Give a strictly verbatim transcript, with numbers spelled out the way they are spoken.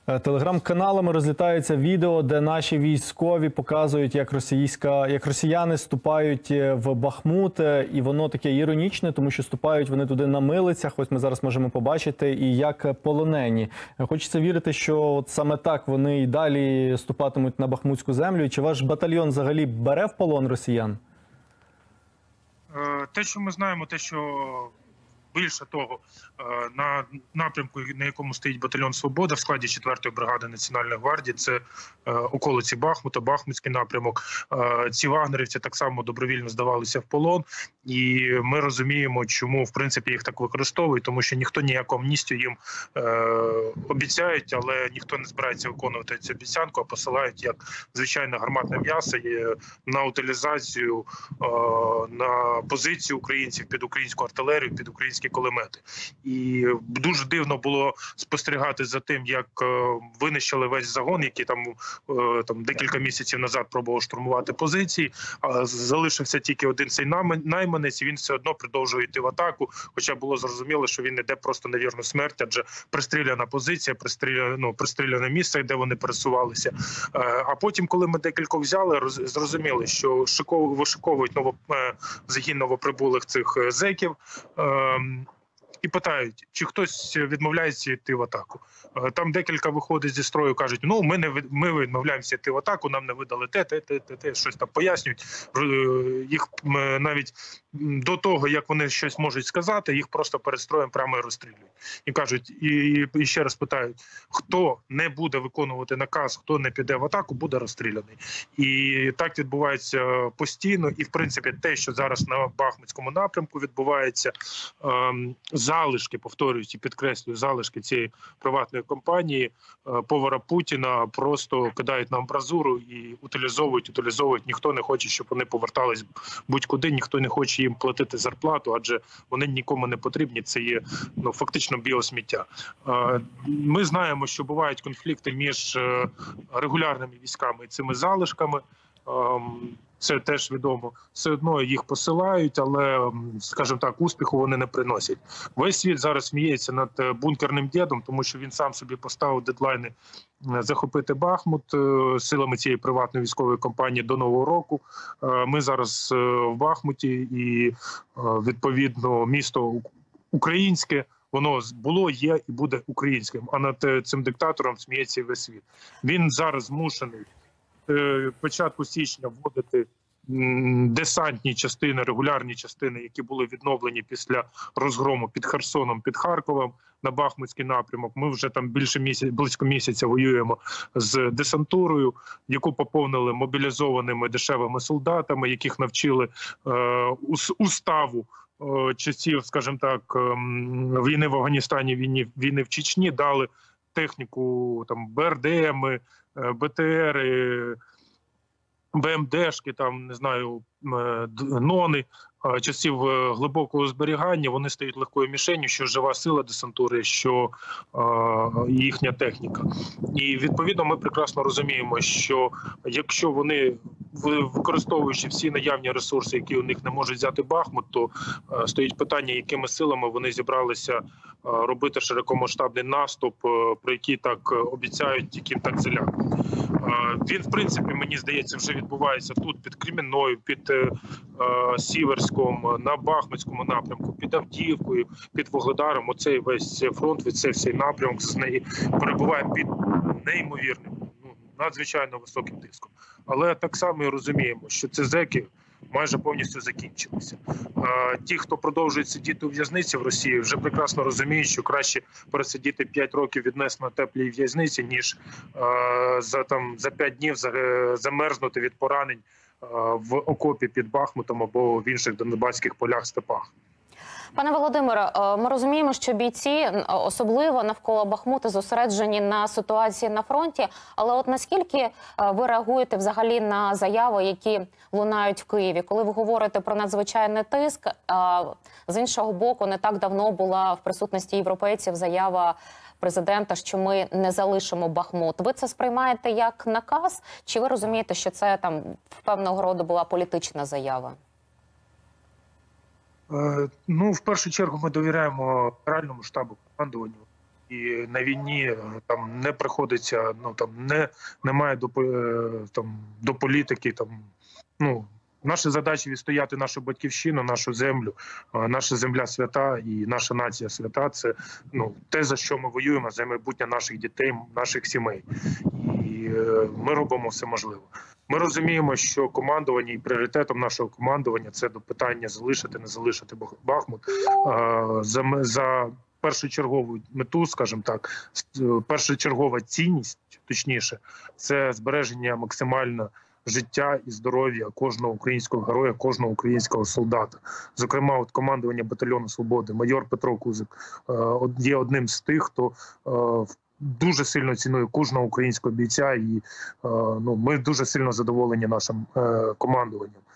Телеграм-каналами розлітаються відео, де наші військові показують, як російська, як росіяни вступають в Бахмут. І воно таке іронічне, тому що вступають вони туди на милицях. Ось ми зараз можемо побачити, і як полонені. Хочеться вірити, що от саме так вони і далі вступатимуть на бахмутську землю. І чи ваш батальйон взагалі бере в полон росіян? Те, що ми знаємо, те, що більше того, на напрямку, на якому стоїть батальйон «Свобода» в складі четвертої бригади Національної гвардії, це околиці Бахмута, Бахмутський напрямок. Ці вагнерівці так само добровільно здавалися в полон. І ми розуміємо, чому, в принципі, їх так використовують, тому що ніхто ніяку амністію їм е, обіцяють, але ніхто не збирається виконувати цю обіцянку, а посилають як звичайне гарматне м'ясо на утилізацію, е, на позицію українців під українську артилерію, під українські кулемети. І дуже дивно було спостерігати за тим, як винищили весь загон, який там, е, там декілька місяців назад пробував штурмувати позиції, а залишився тільки один цей найман. Він все одно продовжує йти в атаку, хоча було зрозуміло, що він йде просто на вірну смерть, адже пристріляна позиція, пристріляне, ну, пристріляне місце, де вони пересувалися. А потім, коли ми декількох взяли, зрозуміли, що вишиковують ново, загін новоприбулих цих зеків, і питають, чи хтось відмовляється йти в атаку. Там декілька виходить зі строю, кажуть, ну ми не ми відмовляємося йти в атаку, нам не видали те, те, те, те, те, щось там пояснюють. Їх навіть до того, як вони щось можуть сказати, їх просто перед строєм прямо розстрілюють. І кажуть, і, і ще раз питають, хто не буде виконувати наказ, хто не піде в атаку, буде розстріляний. І так відбувається постійно. І, в принципі, те, що зараз на Бахмутському напрямку відбувається, ем, залишки, повторюють і підкреслюю, залишки цієї приватної компанії, повара Путіна просто кидають на амбразуру і утилізовують, утилізовують. Ніхто не хоче, щоб вони повертались будь-куди, ніхто не хоче їм платити зарплату, адже вони нікому не потрібні, це є ну, фактично біосміття. Ми знаємо, що бувають конфлікти між регулярними військами і цими залишками. Це теж відомо. Все одно їх посилають, але, скажімо так, успіху вони не приносять. Весь світ зараз сміється над бункерним дідом, тому що він сам собі поставив дедлайни захопити Бахмут силами цієї приватної військової компанії до Нового року. Ми зараз в Бахмуті і, відповідно, місто українське, воно було, є і буде українським. А над цим диктатором сміється весь світ. Він зараз змушений початку січня вводити десантні частини, регулярні частини, які були відновлені після розгрому під Херсоном, під Харковом на Бахмутський напрямок. Ми вже там більше місяця, близько місяця воюємо з десантурою, яку поповнили мобілізованими дешевими солдатами, яких навчили е, уставу е, часів, скажімо так, е, війни в Афганістані, війни, війни в Чечні, дали техніку, там, БРДМи, БТРи, БМДшки, там, не знаю, нони, часів глибокого зберігання, вони стають легкою мішенью, що жива сила десантури, що е, їхня техніка. І, відповідно, ми прекрасно розуміємо, що якщо вони, використовуючи всі наявні ресурси, які у них не можуть взяти Бахмут, то е, стоїть питання, якими силами вони зібралися е, робити широкомасштабний наступ, е, про який так обіцяють, яким так залякують. Е, він, в принципі, мені здається, вже відбувається тут, під Кремінною, під е, Сіверськом, на Бахмутському напрямку, під Авдіївкою, під Вугледаром. Оцей весь фронт, від цей всей напрямок з неї перебуває під неймовірним, ну, надзвичайно високим тиском. Але так само і розуміємо, що ці зеки майже повністю закінчилися. Ті, хто продовжують сидіти у в'язниці в Росії, вже прекрасно розуміють, що краще пересидіти п'ять років відносно теплій в'язниці, ніж за, там, за п'ять днів замерзнути від поранень в окопі під Бахмутом або в інших донбаських полях, степах. Пане Володимире, ми розуміємо, що бійці, особливо навколо Бахмута, зосереджені на ситуації на фронті. Але от наскільки ви реагуєте взагалі на заяви, які лунають в Києві? Коли ви говорите про надзвичайний тиск, з іншого боку, не так давно була в присутності європейців заява президента, що ми не залишимо Бахмут. Ви це сприймаєте як наказ? Чи ви розумієте, що це там в певного роду була політична заява? Ну, в першу чергу ми довіряємо Генеральному штабу, командуванню і на війні е, там не приходиться, ну там не немає до по- е, там до політики. Там ну наша задача відстояти нашу батьківщину, нашу землю. А наша земля свята і наша нація свята. Це ну те, за що ми воюємо, за майбутнє наших дітей, наших сімей. І е, ми робимо все можливе. Ми розуміємо, що командування і пріоритетом нашого командування це до питання залишити, не залишити Бах- Бахмут. А, за ме- за першочергову мету, скажімо так, с- першочергова цінність, точніше, це збереження максимально життя і здоров'я кожного українського героя, кожного українського солдата. Зокрема, от командування батальйону Свободи, майор Петро Кузик е, од- є одним з тих, хто е, в- дуже сильно цінує кожного українського бійця, і е, ну ми дуже сильно задоволені нашим е, командуванням.